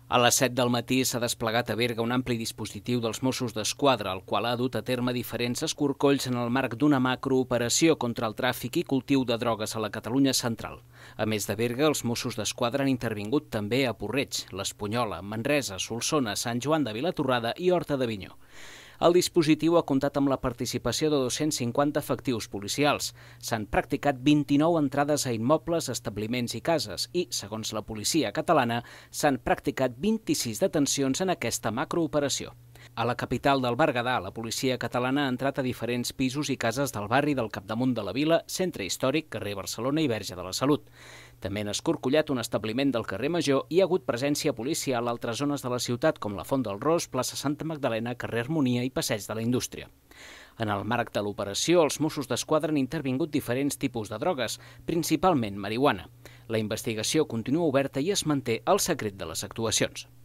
A les 7 del matí s'ha desplegat a Berga un ampli dispositiu dels Mossos d'Esquadra, el qual ha dut a terme diferents escorcolls en el marc d'una macrooperació contra el tràfic i cultiu de drogues a la Catalunya central. A més de Berga, els Mossos d'Esquadra han intervingut també a Porreig, l'Espunyola, Manresa, Solsona, Sant Joan de Vilatorrada i Horta d'Avinyó. El dispositiu ha comptat amb la participació de 250 efectius policials. S'han practicat 29 entrades a immobles, establiments i cases i, segons la policia catalana, s'han practicat 26 detencions en aquesta macrooperació. A la capital del Berguedà, la policia catalana ha entrat a diferents pisos i cases del barri del Capdamunt de la Vila, centre històric, carrer Barcelona i Verge de la Salut. També han escorcollat un establiment del carrer Major i hi ha hagut presència policial a altres zones de la ciutat, com la Font del Ros, plaça Santa Magdalena, carrer Harmonia i passeig de la Indústria. En el marc de l'operació, els Mossos d'Esquadra han intervingut diferents tipus de drogues, principalment marihuana. La investigació continua oberta i es manté el secret de les actuacions.